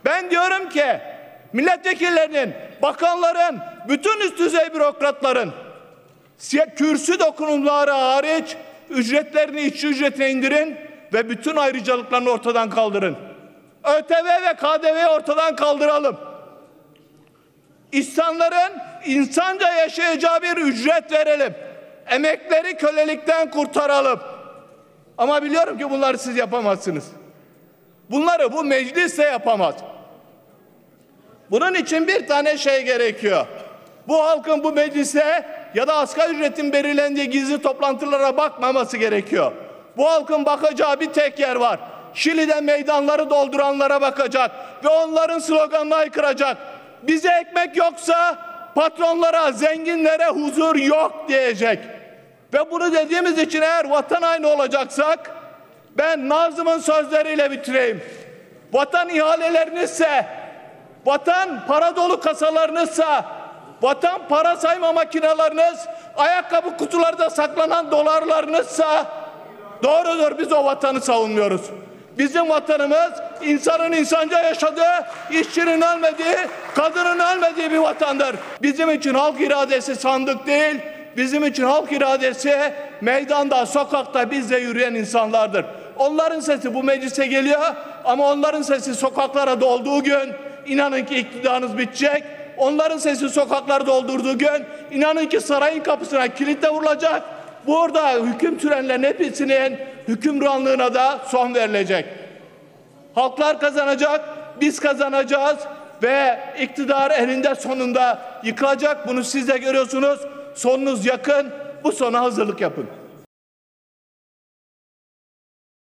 Ben diyorum ki milletvekillerinin, bakanların, bütün üst düzey bürokratların kürsü dokunumları hariç ücretlerini işçi ücretine indirin ve bütün ayrıcalıklarını ortadan kaldırın. ÖTV ve KDV'yi ortadan kaldıralım. İnsanların insanca yaşayacağı bir ücret verelim. Emekleri kölelikten kurtaralım. Ama biliyorum ki bunları siz yapamazsınız. Bunları bu meclis de yapamaz. Bunun için bir tane şey gerekiyor. Bu halkın bu meclise ya da asgari ücretin belirlendiği gizli toplantılara bakmaması gerekiyor. Bu halkın bakacağı bir tek yer var. Şili'de meydanları dolduranlara bakacak ve onların sloganını haykıracak. Bize ekmek yoksa patronlara, zenginlere huzur yok diyecek. Ve bunu dediğimiz için eğer vatan haini olacaksak, ben Nazım'ın sözleriyle bitireyim. Vatan ihalelerinizse, vatan para dolu kasalarınızsa, vatan para sayma makineleriniz, ayakkabı kutularda saklanan dolarlarınızsa, doğrudur, biz o vatanı savunmuyoruz. Bizim vatanımız insanın insanca yaşadığı, işçinin ölmediği, kadının ölmediği bir vatandır. Bizim için halk iradesi sandık değil, bizim için halk iradesi meydanda, sokakta bizle yürüyen insanlardır. Onların sesi bu meclise geliyor ama onların sesi sokaklara dolduğu gün inanın ki iktidarınız bitecek. Onların sesi sokaklarda doldurduğu gün inanın ki sarayın kapısına kilitle vurulacak. Burada hüküm sürenlerin hepsinin hükümranlığına da son verilecek. Halklar kazanacak, biz kazanacağız ve iktidar eninde sonunda yıkılacak. Bunu siz de görüyorsunuz. Sonunuz yakın. Bu sona hazırlık yapın.